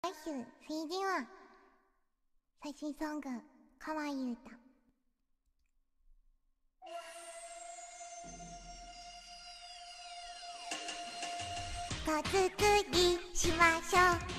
歌手CD1最新ソングかわいい歌。子作りしましょう。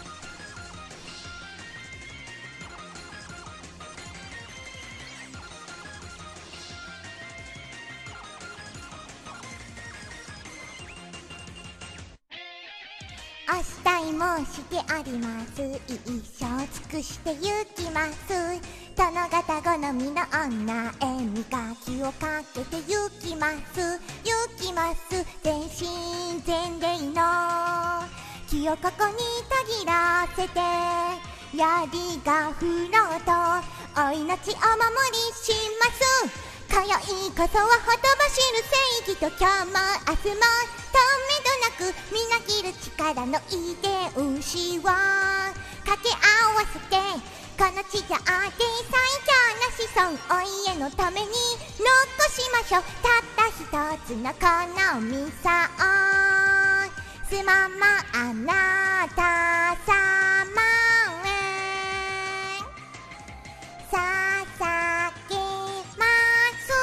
お慕い申しております。一生尽くしてゆきます。殿方好みの女へ磨きをかけてゆきますゆきます。全身全霊の気をここにたぎらせて槍が降ろうとお命お守りします。今宵こそはほとばしる正義と今日も明日もとめどなくみなぎる力の遺伝子を掛け合わせてこの地上で最強な子孫お家のために残しましょう。たった一つのこのミサをすままあなた様へ捧げます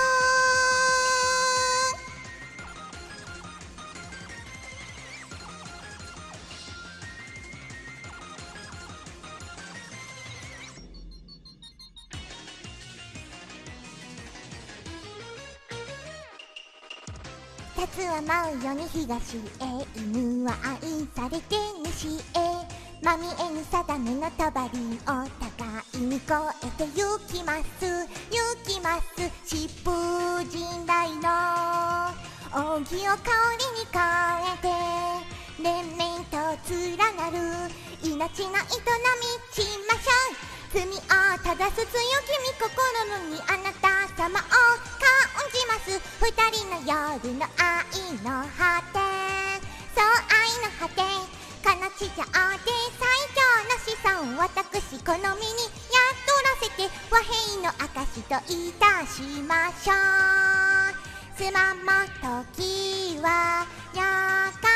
竜は舞うように東へ犬は愛されて西へまみえに定めの帳を互いに越えてゆきますゆきます。疾風陣雷の扇を香りに変えて連綿と連なる命の営みしましょう。罪を正す強き御心にあなた様を感じます。二人の夜の愛の果てそう愛の果てこの地上で最強の子孫私好みにやっとらせて和平の証といたしましょう。すまも時はやが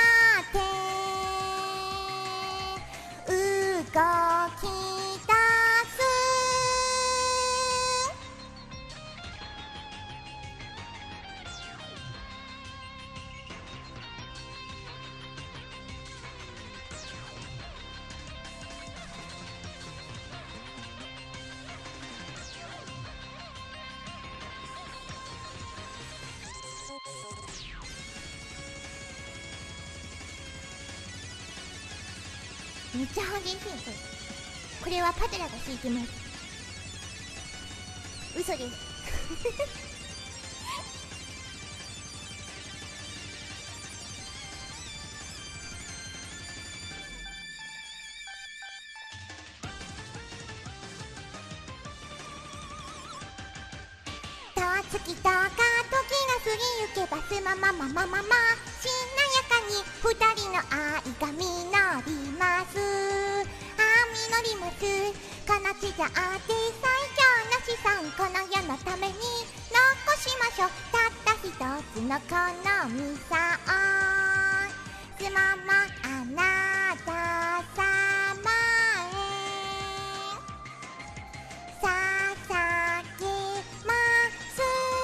て動き出す。めっちゃ激しい。これはパテラが弾いてます。嘘です月とか時が過ぎゆけばすまままままましなやかに二人の愛が実ります。実ります。この地上で最強の子孫この世のために残しましょう。たった一つのこのミサをすままあなた様へ捧げます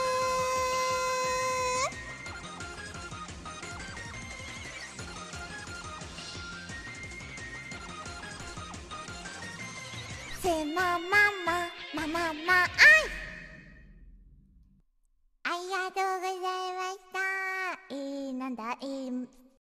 すままままままありがとうございました。なんだ